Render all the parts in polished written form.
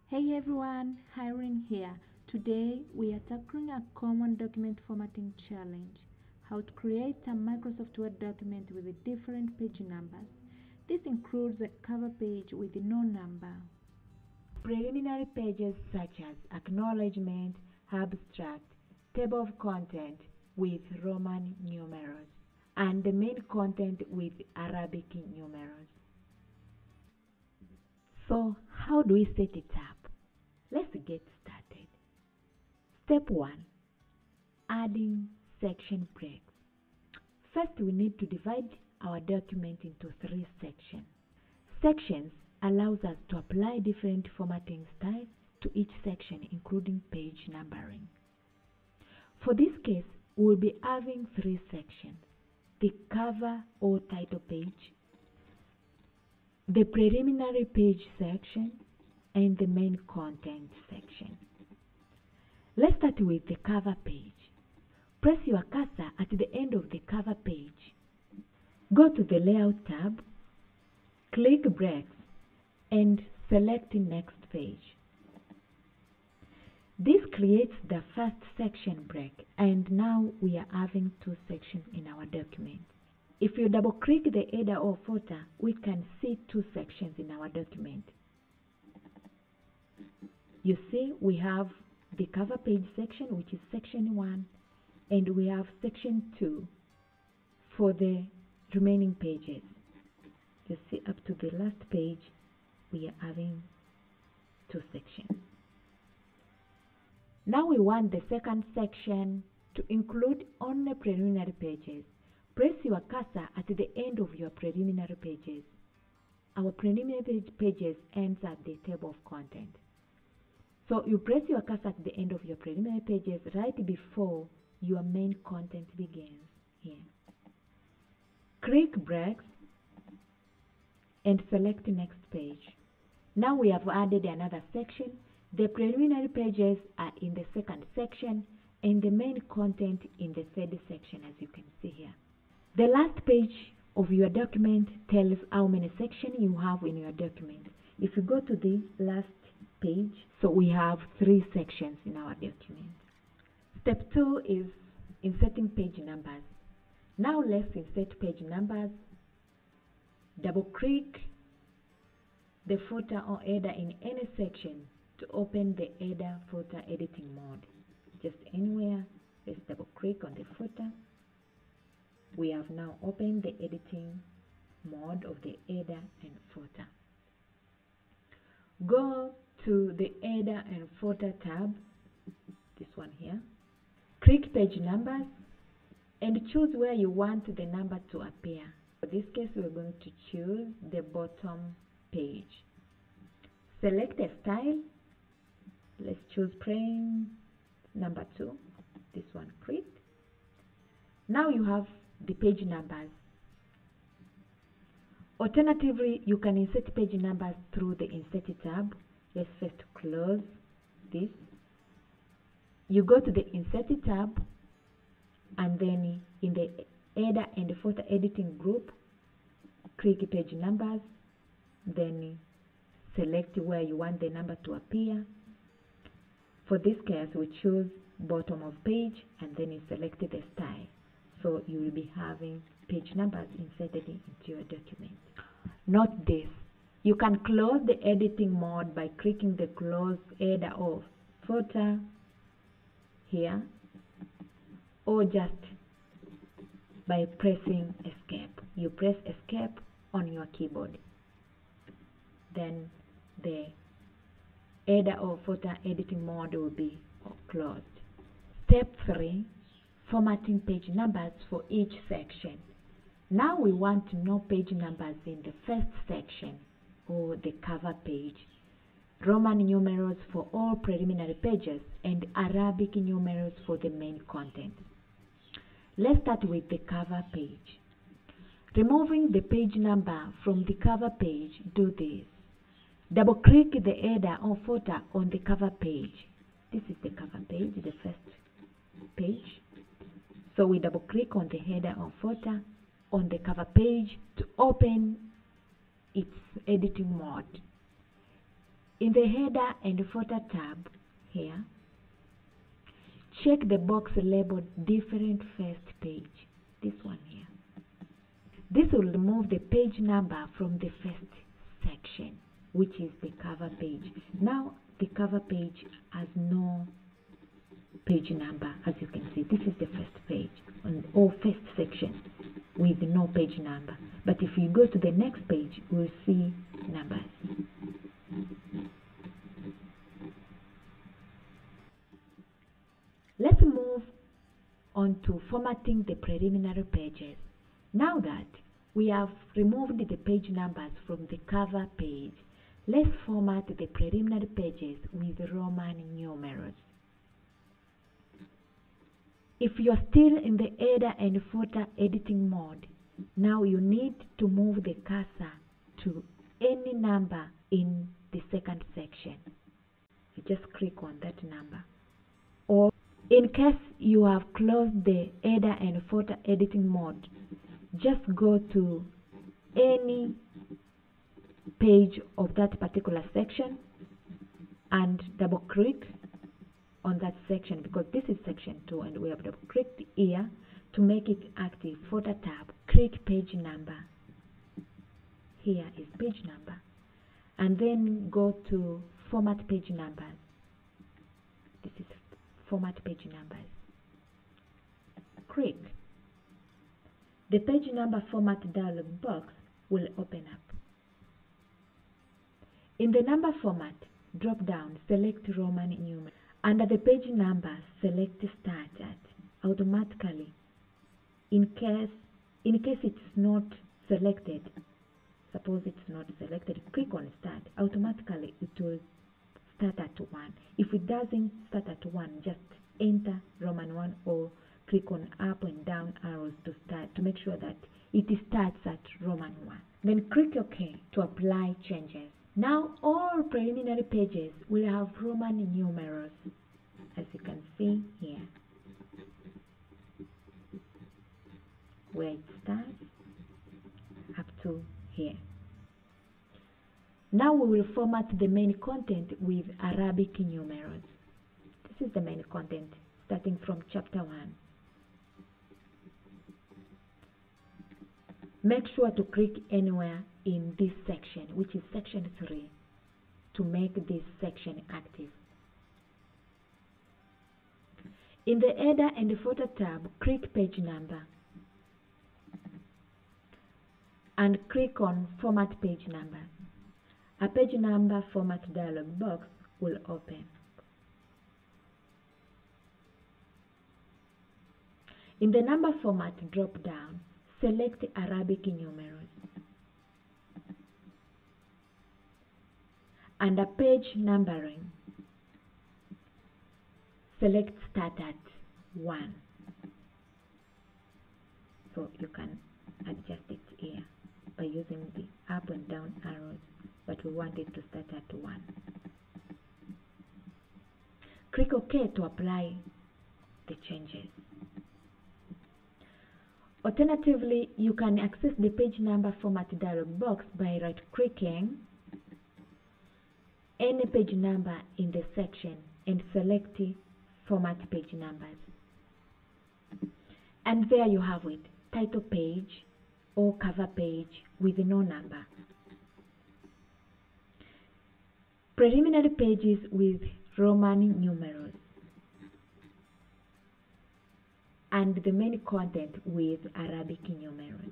Hey everyone, Irene here. Today we are tackling a common document formatting challenge, how to create a Microsoft Word document with different page numbers. This includes a cover page with no number, preliminary pages such as acknowledgement, abstract, table of content with Roman numerals, and the main content with Arabic numerals. So how do we set it up? Let's get started. Step 1. Adding section breaks. First, we need to divide our document into 3 sections. Sections allows us to apply different formatting styles to each section, including page numbering. For this case, we will be having 3 sections: the cover or title page, the preliminary page section, and the main content section. Let's start with the cover page. Press your cursor at the end of the cover page. Go to the Layout tab, click Breaks, and select Next Page. This creates the first section break, and now we are having 2 sections in our document. If you double-click the header or footer, we can see 2 sections in our document. You see, we have the cover page section, which is section 1, and we have section 2 for the remaining pages. You see, up to the last page, we are having 2 sections. Now we want the second section to include only preliminary pages. Press your cursor at the end of your preliminary pages. Our preliminary pages ends at the table of content. So you press your cursor at the end of your preliminary pages right before your main content begins here. Click Breaks and select Next Page. Now we have added another section. The preliminary pages are in the second section and the main content in the third section, as you can see here. The last page of your document tells how many sections you have in your document. If you go to the last page, so we have 3 sections in our document. Step 2 is inserting page numbers. Now let's insert page numbers. Double-click the footer or header in any section to open the header footer editing mode. Just anywhere, let's double-click on the footer. We have now opened the editing mode of the header and footer. Go to the header and footer tab, this one here. Click page numbers and choose where you want the number to appear. For this case, we're going to choose the bottom page. Select a style. Let's choose plain number 2. This one, click. Now you have the page numbers. Alternatively, you can insert page numbers through the Insert tab. Let's first close this. You go to the Insert tab, and then in the header and footer editing group, click page numbers, then select where you want the number to appear. For this case, we choose bottom of page and then you select the style. So you will be having page numbers inserted into your document. Note this: you can close the editing mode by clicking the close header or footer here, or just by pressing escape. You press escape on your keyboard, then the header or footer editing mode will be closed. Step 3. Formatting page numbers for each section. Now we want to know page numbers in the first section, or the cover page. Roman numerals for all preliminary pages and Arabic numerals for the main content. Let's start with the cover page. Removing the page number from the cover page, do this. Double-click the header or footer on the cover page. This is the cover page, the first page. So we double-click on the header or footer on the cover page to open its editing mode. In the header and footer tab here, check the box labeled different first page, this one here. This will remove the page number from the first section, which is the cover page. Now the cover page has no page number. As you can see, this is the first page or first section with no page number. But if you go to the next page, we'll see numbers. Let's move on to formatting the preliminary pages. Now that we have removed the page numbers from the cover page, let's format the preliminary pages with Roman numerals. If you're still in the header and footer editing mode, now you need to move the cursor to any number in the second section. You just click on that number. Or in case you have closed the header and footer editing mode, just go to any page of that particular section and double click on that section, because this is section 2 and we have double clicked here to make it active. Footer tab, click page number. Here is page number, and then go to format page numbers. This is format page numbers. Click. The page number format dialog box will open up. In the number format drop down, select Roman numeral. Under the page number, select Start At. Automatically, in case it's not selected, suppose it's not selected, click on Start. Automatically it will start at 1. If it doesn't start at 1, just enter Roman 1 or click on up and down arrows to start, to make sure that it starts at Roman 1. Then click OK to apply changes. Now all preliminary pages will have Roman numerals, as you can see here, where it starts up to here. Now we will format the main content with Arabic numerals. This is the main content starting from chapter 1. Make sure to click anywhere in this section, which is section 3, to make this section active. In the header and footer tab, click page number and click on format page number. A page number format dialog box will open. In the number format drop down, select Arabic numerals. Under page numbering, select Start at 1. So you can adjust it here by using the up and down arrows, but we want it to start at 1. Click OK to apply the changes. Alternatively, you can access the page number format dialog box by right-clicking any page number in the section and select Format Page Numbers. And there you have it, title page or cover page with no number. Preliminary pages with Roman numerals. And the main content with Arabic numerals.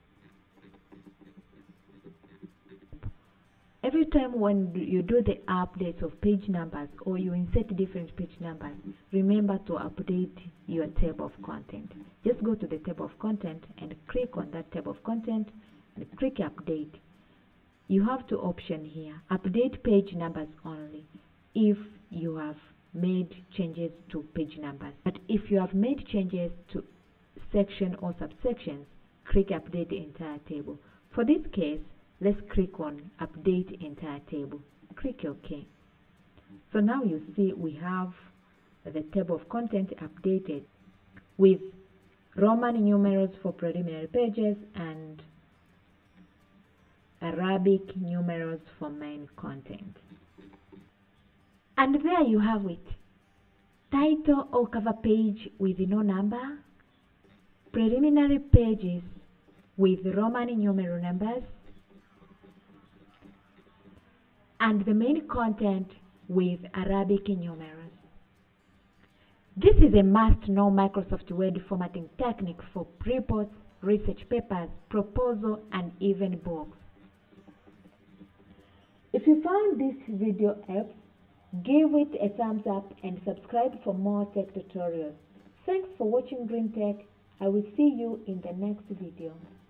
Every time when you do the updates of page numbers or you insert different page numbers, remember to update your table of content. Just go to the table of content and click on that table of content and click update. You have two options here, update page numbers only if you have made changes to page numbers. But if you have made changes to section or subsections, click update the entire table. For this case, let's click on update entire table. Click OK. So now you see we have the table of content updated with Roman numerals for preliminary pages and Arabic numerals for main content. And there you have it. Title or cover page with no number, preliminary pages with Roman numeral numbers, and the main content with Arabic numerals. This is a must-know Microsoft Word formatting technique for reports, research papers, proposal, and even books. If you found this video helpful, give it a thumbs up and subscribe for more tech tutorials. Thanks for watching Green Tech. I will see you in the next video.